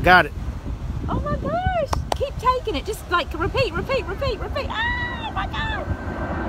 got it. Oh my gosh! Keep taking it. Just like repeat. Oh my god!